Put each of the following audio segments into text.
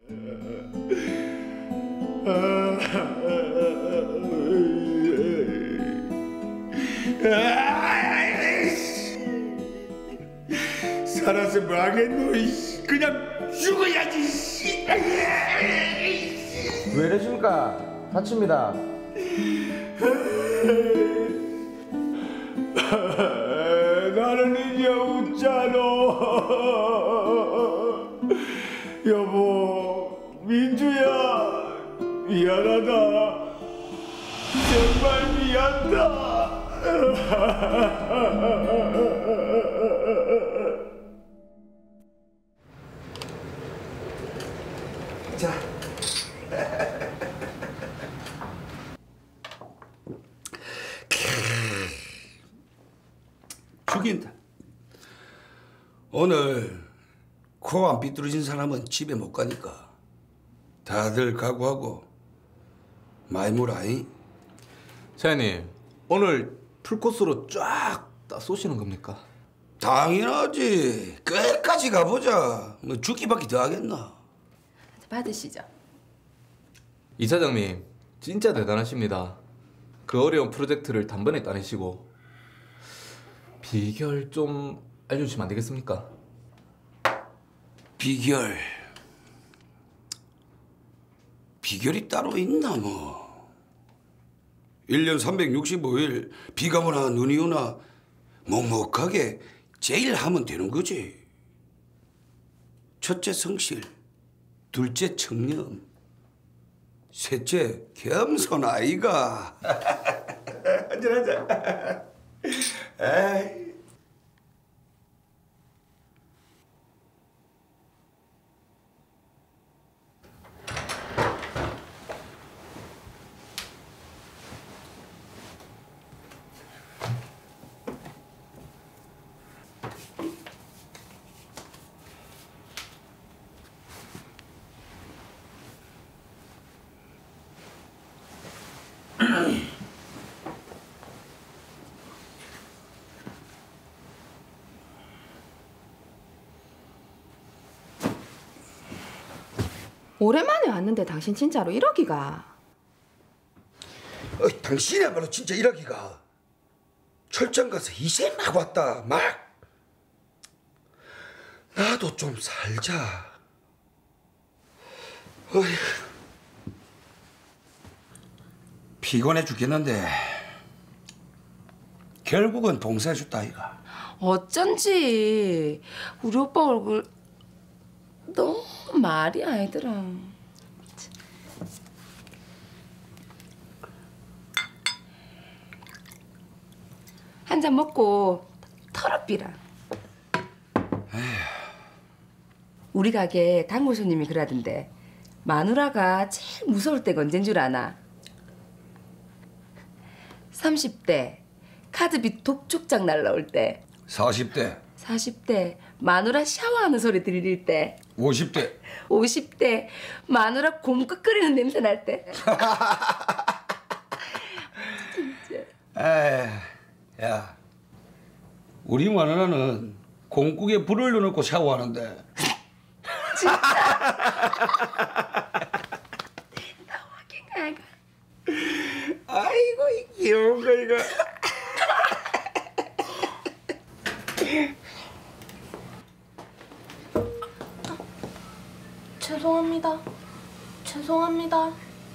살아서 뭐하겠노. 그냥 죽어야지. 왜 이러십니까? 다칩니다. 나는 이제 웃잖아. 여보, 민주야, 미안하다. 정말 미안다. 자. 죽인다. 오늘 코 안 삐뚤어진 사람은 집에 못 가니까 다들 각오하고 많이 물어잉. 사장님, 오늘 풀코스로 쫙 다 쏘시는 겁니까? 당연하지. 끝까지 가보자. 뭐 죽기밖에 더 하겠나. 받으시죠. 이사장님, 진짜 대단하십니다. 그 어려운 프로젝트를 단번에 따내시고. 비결 좀 알려주시면 안 되겠습니까? 비결이 따로 있나 뭐. 1년 365일 비가 오나 눈이 오나 먹먹하게 제일 하면 되는 거지. 첫째 성실, 둘째 청렴, 셋째 겸손 아이가. 한잔하자. 에이. 오랜만에 왔는데 당신 진짜로 1억이가? 당신이야말로 진짜 이러기가. 철장 가서 이세 막 왔다 막. 나도 좀 살자. 어휴. 피곤해 죽겠는데 결국은 봉사해줬다 아이가. 어쩐지 우리 오빠 얼굴 너무 말이 아니더라. 한 잔 먹고 털어삐라. 우리 가게 단골 손님이 그러던데 마누라가 제일 무서울 때가 언젠 줄 아나? 30대 카드빚 독촉장 날라올 때. 40대 40대 마누라 샤워하는 소리 들릴 때. 50대 50대 마누라 곰국 끓이는 냄새 날 때. 진짜. 에이, 야, 우리 마누라는 공국에 불을 넣어놓고 샤워하는데. 진짜. 나 확인 가가. 아이고 이 귀여운 거 이거. 죄송합니다. 죄송합니다.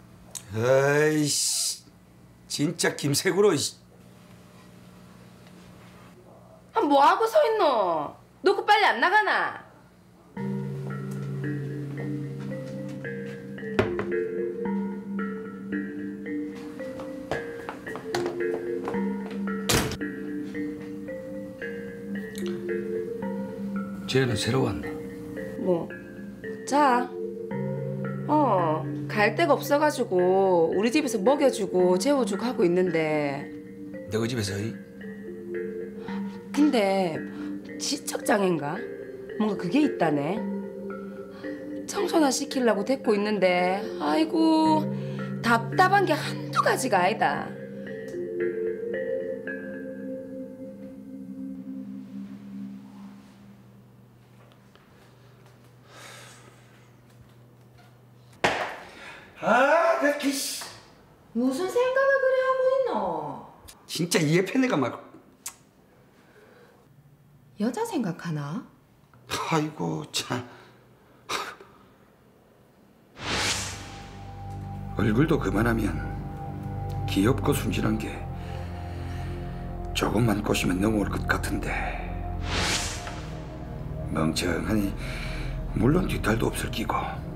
에이씨, 진짜 김색으로. 뭐 하고 서 있노? 놓고 빨리 안 나가나? 쟤는 새로 왔나? 뭐? 자. 갈 데가 없어가지고 우리 집에서 먹여주고 재워주고 하고 있는데. 너희 집에서? 근데 지적장애인가? 뭔가 그게 있다네. 청소나 시키려고 데리고 있는데 아이고 답답한 게 한두 가지가 아니다. 아, 나 씨. 무슨 생각을 그래 하고 있노? 진짜 이해편애가 막. 여자 생각하나? 아이고 참. 얼굴도 그만하면 귀엽고 순진한 게 조금만 꼬시면 넘어올 것 같은데 멍청하니 물론 뒷탈도 없을 끼고.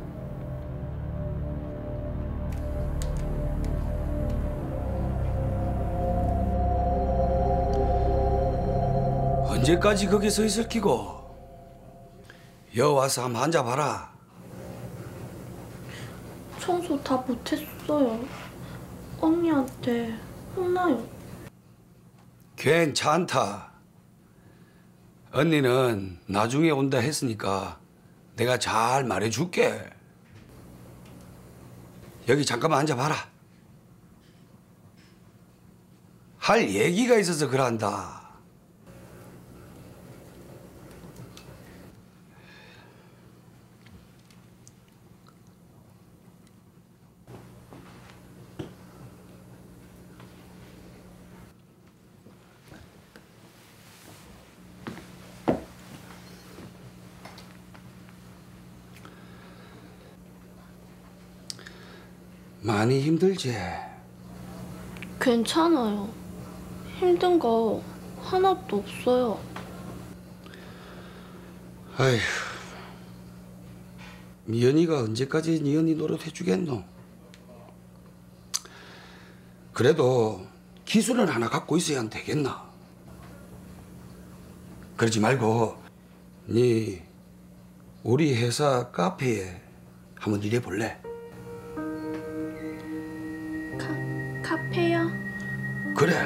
언제까지 거기 서 있을 끼고? 여 와서 한번 앉아봐라. 청소 다 못했어요. 언니한테 혼나요. 괜찮다. 언니는 나중에 온다 했으니까 내가 잘 말해줄게. 여기 잠깐만 앉아봐라. 할 얘기가 있어서 그런다. 많이 힘들지? 괜찮아요. 힘든 거 하나도 없어요. 아휴, 미연이가 언제까지 네 언니 노릇 해주겠노? 그래도 기술은 하나 갖고 있어야 안 되겠나? 그러지 말고 네 우리 회사 카페에 한번 일해볼래? 카페요? 그래.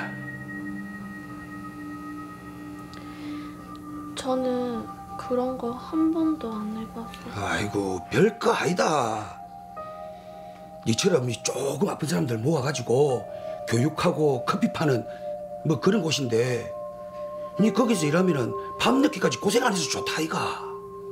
저는 그런 거 한 번도 안 해봐서. 아이고 별거 아니다. 니처럼 이 조금 아픈 사람들 모아가지고 교육하고 커피 파는 뭐 그런 곳인데 니 거기서 일하면은 밤늦게까지 고생 안 해서 좋다 이가.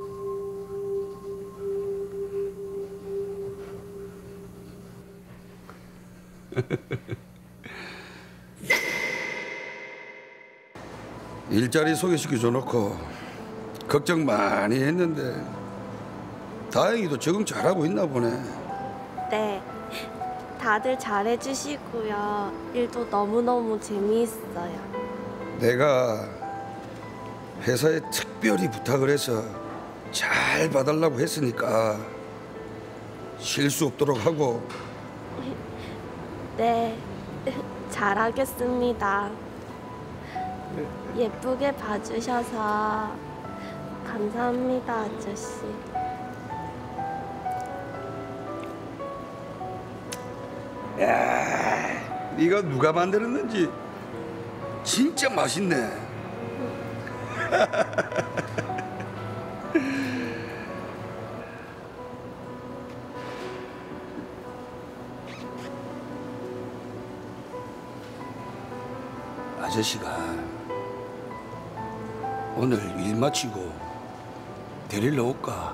일자리 소개시켜 놓고 걱정 많이 했는데 다행히도 적응 잘하고 있나 보네. 네. 다들 잘해주시고요. 일도 너무너무 재미있어요. 내가 회사에 특별히 부탁을 해서 잘 봐달라고 했으니까 실수 없도록 하고. 네. 잘하겠습니다. 예쁘게 봐주셔서 감사합니다, 아저씨. 야, 이거 누가 만들었는지 진짜 맛있네. 아저씨가 오늘 일 마치고 데리러 올까?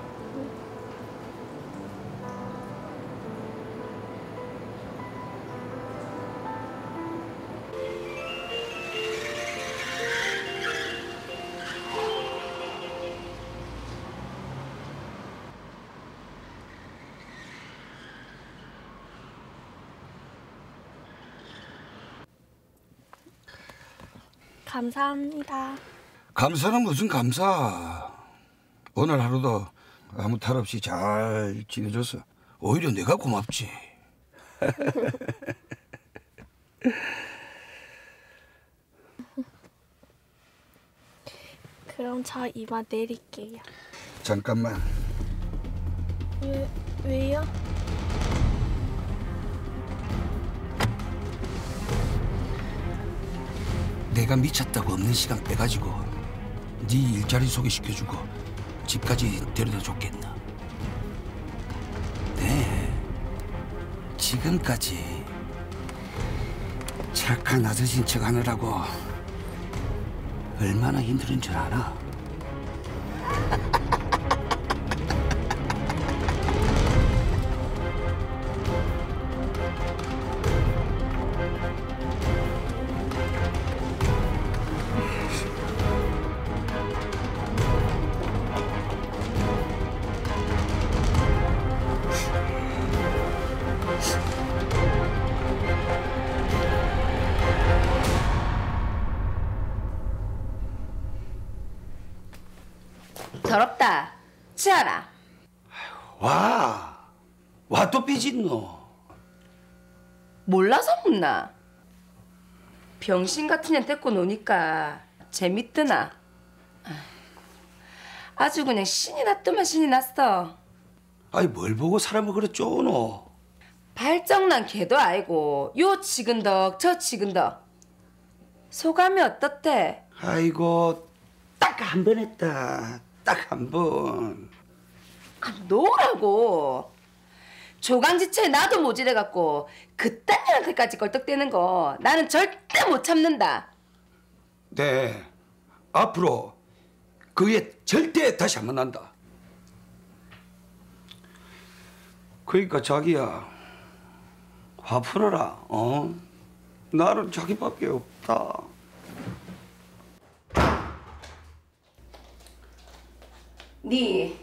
감사합니다. 감사는 무슨 감사. 오늘 하루도 아무 탈 없이 잘 지내줘서 오히려 내가 고맙지. 그럼 저 이만 내릴게요. 잠깐만. 왜요? 내가 미쳤다고 없는 시간 빼가지고 네 일자리 소개시켜주고 집까지 데려다 줬겠나? 네, 지금까지 착한 아저씨인 척 하느라고 얼마나 힘든 줄 알아? 와 또 삐짓노. 몰라서 묻나? 병신 같은 년 데리고 노니까 재밌드나? 아주 그냥 신이 났더만 신이 났어. 아이 뭘 보고 사람을 그래 쪼노. 발정난 개도 아니고 요 치근덕 저 치근덕. 소감이 어떻대? 아이고 딱 한 번 했다. 딱 한 번. 노라고. 조강지처에 나도 모질해갖고 그딴 년한테까지 걸떡대는 거 나는 절대 못 참는다. 네. 앞으로 그 애 절대 다시 안 만난다. 그러니까 자기야 화 풀어라. 나는 자기밖에 없다. 네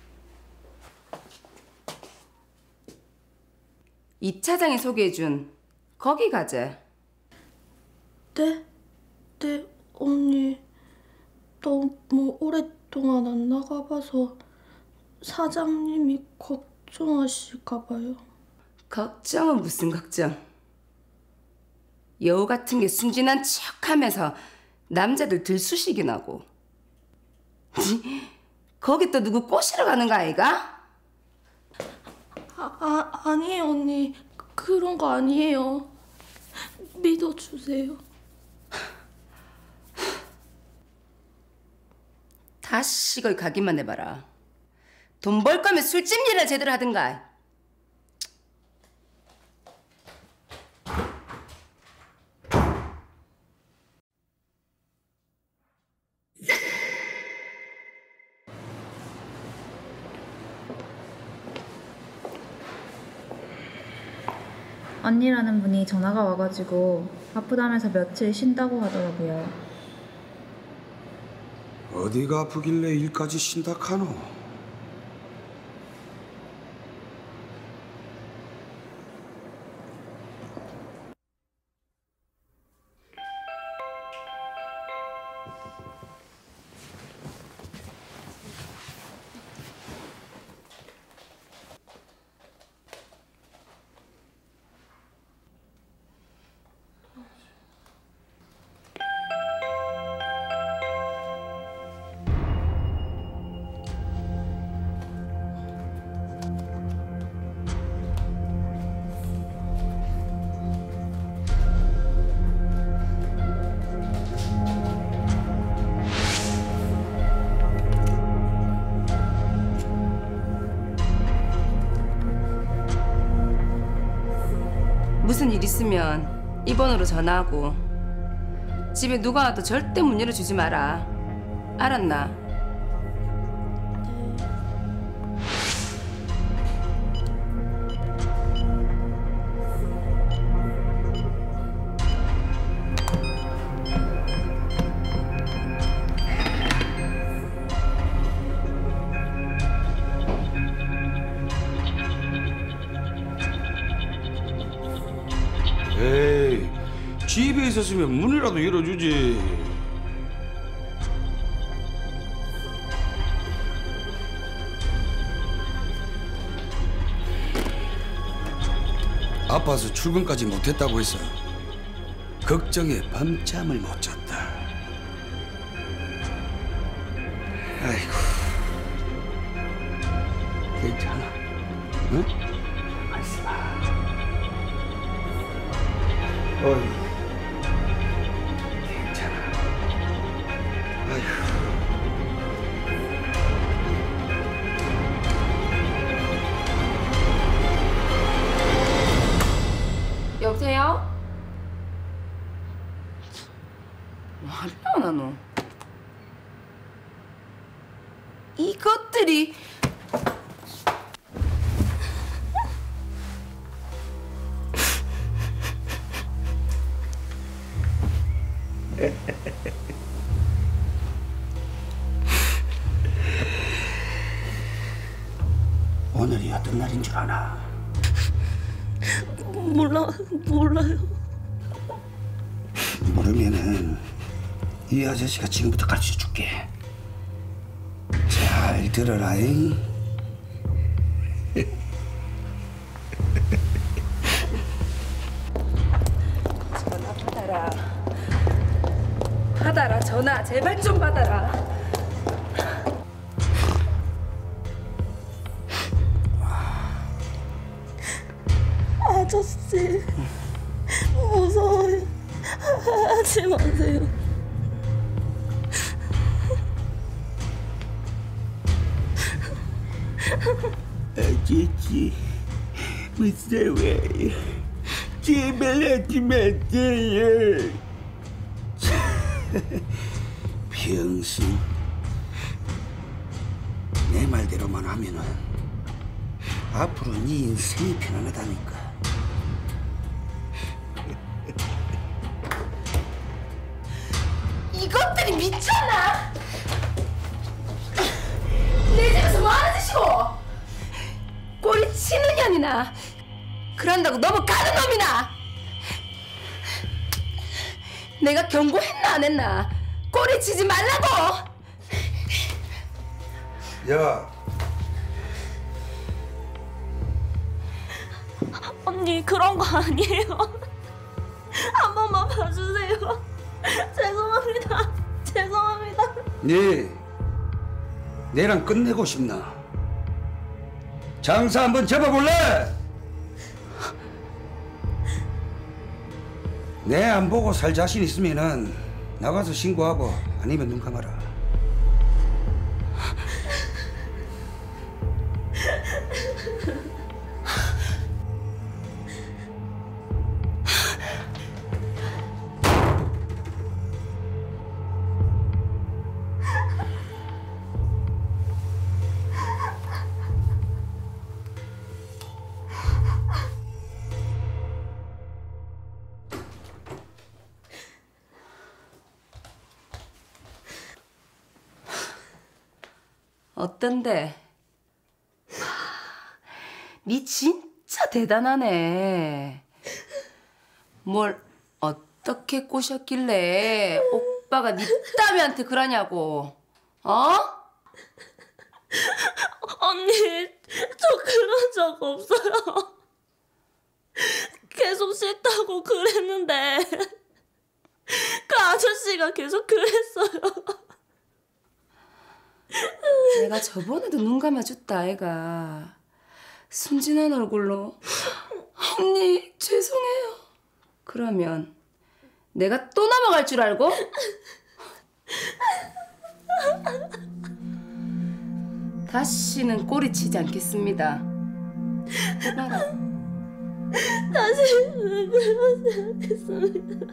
이 차장이 소개해준 거기 가재. 네? 네, 언니. 너무 오랫동안 안 나가봐서 사장님이 걱정하실까봐요. 걱정은 무슨 걱정. 여우 같은 게 순진한 척하면서 남자들 들쑤시긴 하고. 거기 또 누구 꼬시러 가는 거 아이가? 아니에요, 언니. 그런 거 아니에요. 믿어주세요. 다시 거기 가기만 해봐라. 돈 벌 거면 술집 일이나 제대로 하든가. 언니라는 분이 전화가 와가지고 아프다면서 며칠 쉰다고 하더라고요. 어디가 아프길래 일까지 쉰다 카노? 무슨 일 있으면 이 번호로 전화하고 집에 누가 와도 절대 문 열어주지 마라. 알았나? 에이, 집에 있었으면 문이라도 열어주지. 아파서 출근까지 못했다고 해서 걱정에 밤잠을 못 잤다. 아이고, 괜찮아, 응? 말씀아. 어이, 괜찮아. 아휴. 여보세요? 뭐하려나 너? 이것들이 오늘이 어떤 날인 줄 아나? 몰라요. 모르면은 이 아저씨가 지금부터 가르쳐 줄게. 잘 들어라잉. 전화 받아라. 받아라, 전화. 제발 좀 받아라. 아저씨 무서워요. 하지 마세요. 아저씨 무서워요. 제발 하지 마세요. 병신. 내 말대로만 하면은 앞으로 네 인생이 편안하다니까. 이것들이 미쳤나? 내 집에서 뭐 하는 짓이고? 꼬리 치는 년이나 그런다고 넘어가는 놈이나? 내가 경고했나 안 했나? 꼬리 치지 말라고! 야, 언니 그런 거 아니에요. 한 번만 봐주세요. 죄송합니다. 죄송합니다. 내랑 끝내고 싶나? 장사 한번 접어볼래? 내 안 보고 살 자신 있으면은 나가서 신고하고 아니면 눈 감아라. 어떤데? 니 진짜 대단하네. 뭘 어떻게 꼬셨길래 오빠가 니 따위한테 그러냐고. 어? 언니 저 그런 적 없어요. 계속 싫다고 그랬는데 그 아저씨가 계속 그랬어요. 내가 저번에도 눈 감아줬다 아이가. 순진한 얼굴로 언니 죄송해요. 그러면 내가 또 넘어갈 줄 알고? 다시는 꼬리치지 않겠습니다. 해봐라. 다시는 그러지 않겠습니다.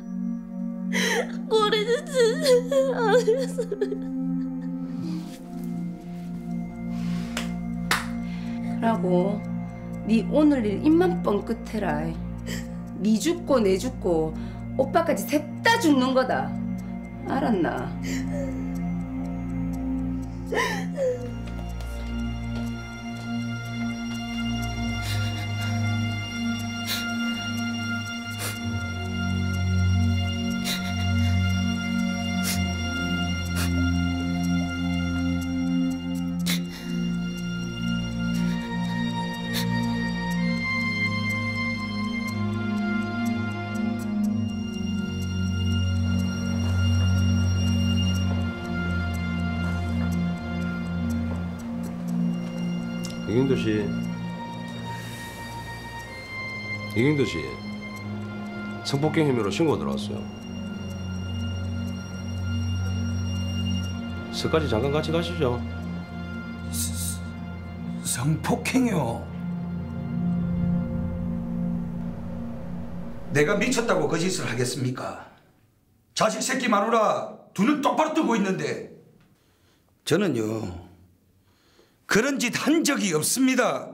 꼬리는 치지 않겠습니다. 라고 네 오늘 일 입만 뻥끗해라. 네 죽고 내 죽고 오빠까지 셋 다 죽는 거다. 알았나? 이경도 씨, 성폭행 혐의로 신고 들어왔어요. 서까지 잠깐 같이 가시죠. 성폭행이요? 내가 미쳤다고 거짓을 하겠습니까? 자식 새끼 마누라 두 눈 똑바로 뜨고 있는데. 저는요 그런 짓 한 적이 없습니다.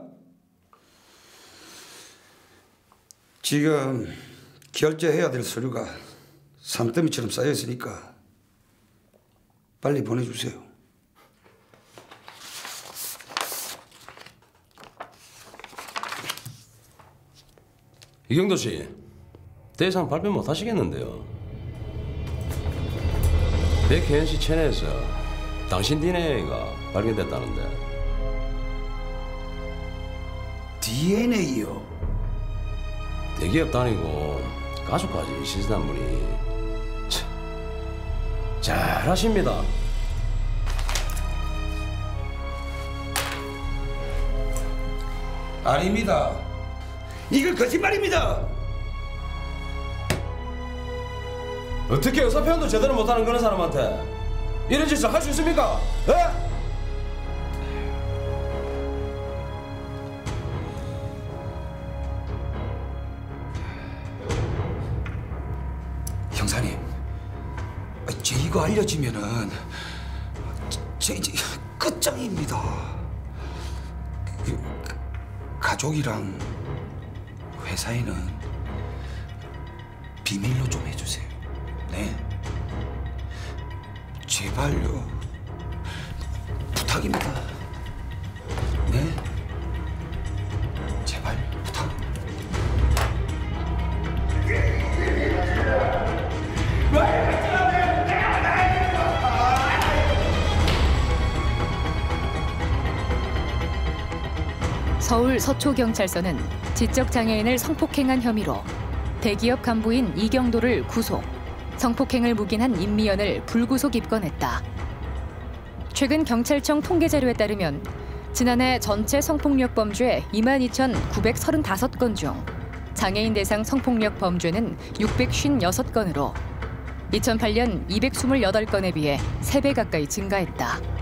지금 결제해야 될 서류가 산더미처럼 쌓여 있으니까 빨리 보내주세요. 이경도 씨, 대상 발표 못 하시겠는데요. 백혜연 씨 체내에서 당신 DNA가 발견됐다는데. DNA요. 대기업 다니고 가족까지 있으시단 분이 참, 잘하십니다. 아닙니다. 이건 거짓말입니다. 어떻게 의사 표현도 제대로 못하는 그런 사람한테 이런 짓을 할 수 있습니까? 에? 형사님, 제 이거 알려지면은 제 이제 끝장입니다. 가족이랑 회사에는 비밀로 좀 해주세요. 네, 제발요. 부탁입니다. 네, 제발 부탁. 서울 서초경찰서는 지적장애인을 성폭행한 혐의로 대기업 간부인 이경도를 구속, 성폭행을 묵인한 임미연을 불구속 입건했다. 최근 경찰청 통계 자료에 따르면 지난해 전체 성폭력 범죄 22,935건 중 장애인 대상 성폭력 범죄는 656건으로 2008년 228건에 비해 3배 가까이 증가했다.